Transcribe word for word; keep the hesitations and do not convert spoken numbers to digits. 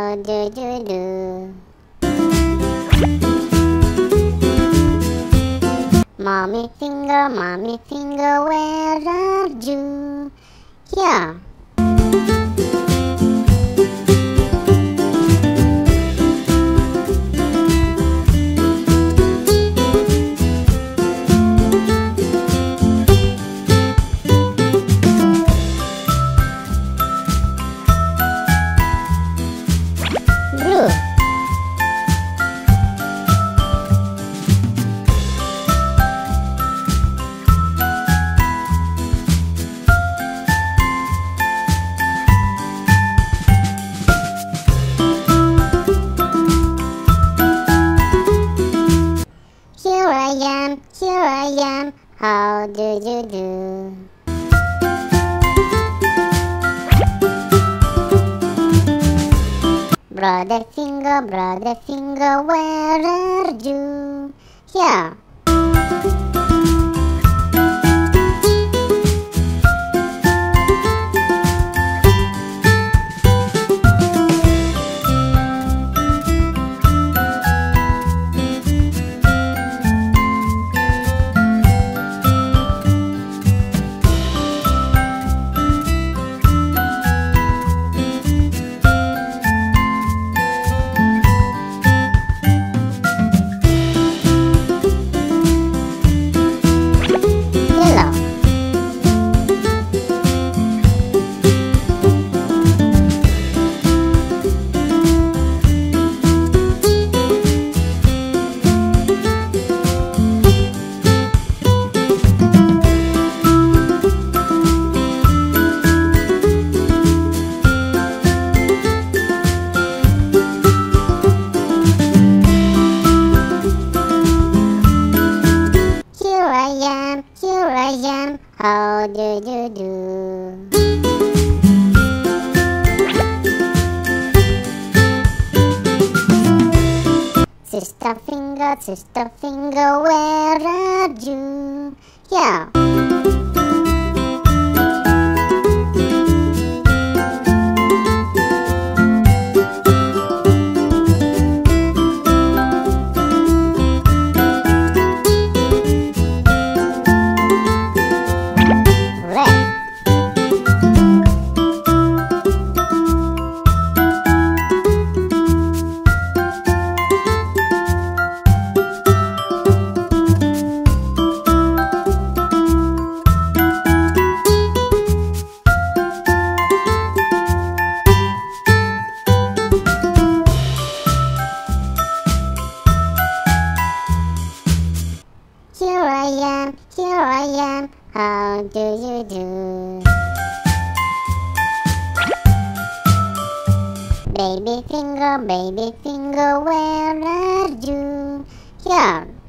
how do you do? Mommy finger, mommy finger, where are you? Here. Here I am, how do you do? Brother finger, brother finger, where are you? Here. Here I am, how do you do? Sister finger, sister finger, where are you? Here. Here I am, here I am, how do you do? Baby finger, baby finger, where are you? Here.